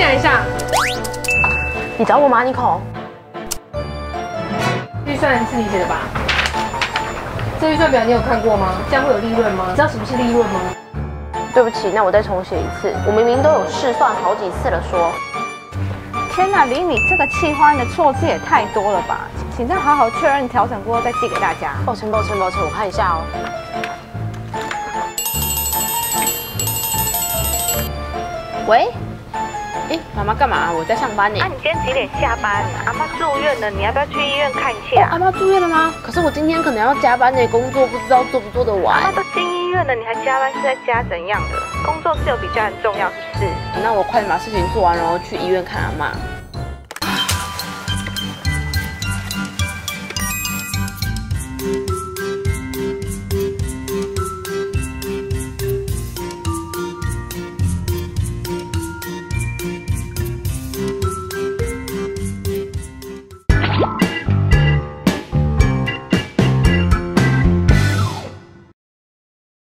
看一下。 你找我吗，妮可？ 预算是你写的吧？这预算表你有看过吗？这样会有利润吗？你知道什么是利润吗？ 对不起，那我再重写一次。我明明都有试算好几次了说。 天哪，李，你这个企划案的错字也太多了吧？请再好好确认调整过后再寄给大家。 抱歉，我看一下哦。喂？哎，妈妈干嘛？我在上班呢。 你今天几点下班？阿妈住院了，你要不要去医院看一下？ 阿妈住院了吗？可是我今天可能要加班呢，工作不知道做不做得完。 阿妈都进医院了，你还加班是在加怎样的？工作是有比家人重要，是不是？ 那我快点把事情做完，然后去医院看阿妈。